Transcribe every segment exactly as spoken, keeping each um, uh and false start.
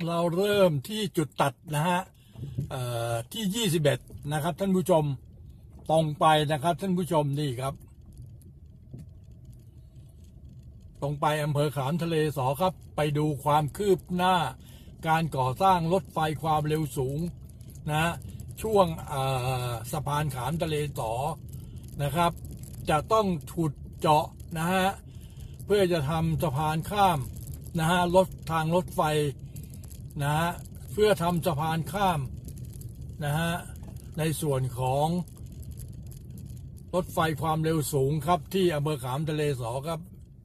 เราเริ่มที่จุดตัดนะฮะที่ยี่สิบเอ็ดนะครับท่านผู้ชมตรงไปนะครับท่านผู้ชมนี่ครับตรงไปอำเภอขามทะเลสอครับไปดูความคืบหน้าการก่อสร้างรถไฟความเร็วสูงนะช่วงสะพานขามทะเลสอนะครับจะต้องขุดเจาะนะฮะเพื่อจะทำสะพานข้ามนะฮะรถทางรถไฟนะฮะเพื่อทำสะพานข้ามนะฮะในส่วนของรถไฟความเร็วสูงครับที่อำเภอขามทะเลสอครับ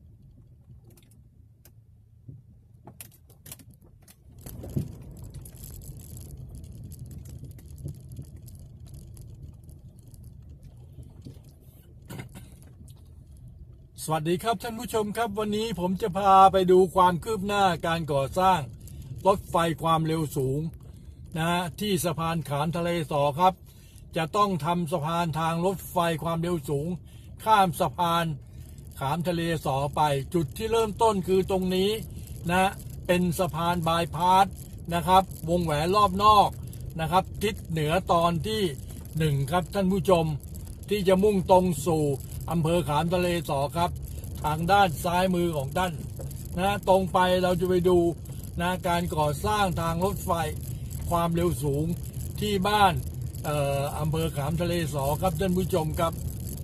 สวัสดีครับท่านผู้ชมครับวันนี้ผมจะพาไปดูความคืบหน้าการก่อสร้างรถไฟความเร็วสูงนะฮะที่สะพานขามทะเลสอครับจะต้องทำสะพานทางรถไฟความเร็วสูงข้ามสะพานขามทะเลสอไปจุดที่เริ่มต้นคือตรงนี้นะเป็นสะพานบายพาสนะครับวงแหวนรอบนอกนะครับทิศเหนือตอนที่หนึ่งครับท่านผู้ชมที่จะมุ่งตรงสู่อำเภอขามทะเลสอครับทางด้านซ้ายมือของท่านนะตรงไปเราจะไปดูนะการก่อสร้างทางรถไฟความเร็วสูงที่บ้านเอ่ออำเภอขามทะเลสอครับท่านผู้ชมครับ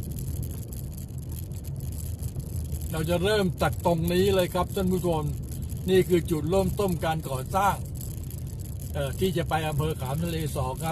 เราจะเริ่มจากตรงนี้เลยครับท่านผู้ชมนี่คือจุดเริ่มต้นการก่อสร้างเอ่อที่จะไปอำเภอขามทะเลสอครับ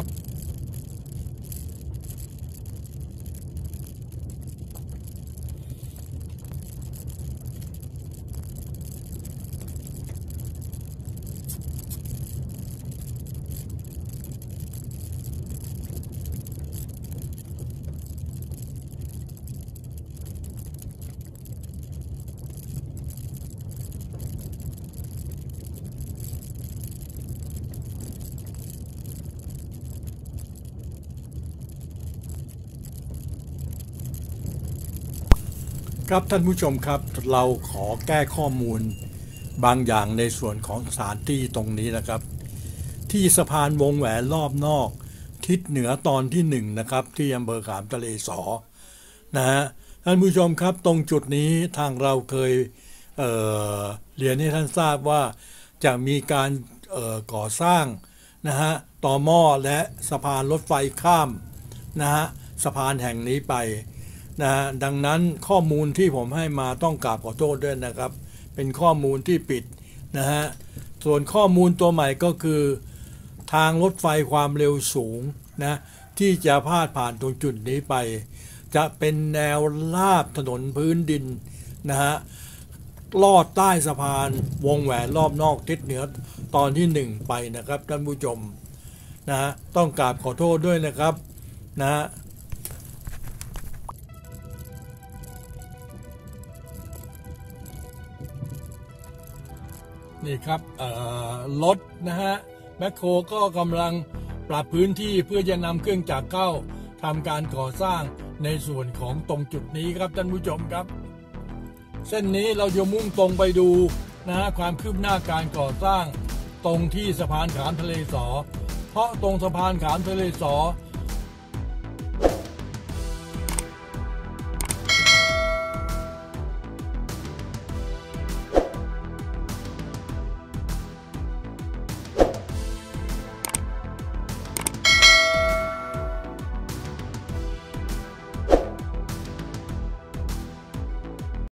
ครับท่านผู้ชมครับเราขอแก้ข้อมูลบางอย่างในส่วนของสถานที่ตรงนี้นะครับที่สะพานวงแหวนรอบนอกทิศเหนือตอนที่หนึ่งนะครับที่อำเภอขามทะเลสอนะฮะท่านผู้ชมครับตรงจุดนี้ทางเราเคย เอ่อ เรียนให้ท่านทราบว่าจะมีการเอ่อก่อสร้างนะฮะต่อหม้อและสะพานรถไฟข้ามนะฮะสะพานแห่งนี้ไปนะดังนั้นข้อมูลที่ผมให้มาต้องกราบขอโทษด้วยนะครับเป็นข้อมูลที่ปิดนะฮะส่วนข้อมูลตัวใหม่ก็คือทางรถไฟความเร็วสูงนะที่จะพาดผ่านตรงจุดนี้ไปจะเป็นแนวราบถนนพื้นดินนะฮะลอดใต้สะพานวงแหวนรอบนอกทิศเหนือตอนที่หนึ่งไปนะครับท่านผู้ชมนะฮะต้องกราบขอโทษด้วยนะครับนะฮะนี่ครับรถนะฮะแมคโครก็กำลังปรับพื้นที่เพื่อจะนำเครื่องจักรเข้าทำการก่อสร้างในส่วนของตรงจุดนี้ครับท่านผู้ชมครับเส้นนี้เราจะมุ่งตรงไปดูนะฮะความคืบหน้าการก่อสร้างตรงที่สะพานขามทะเลสอเพราะตรงสะพานขามทะเลสอ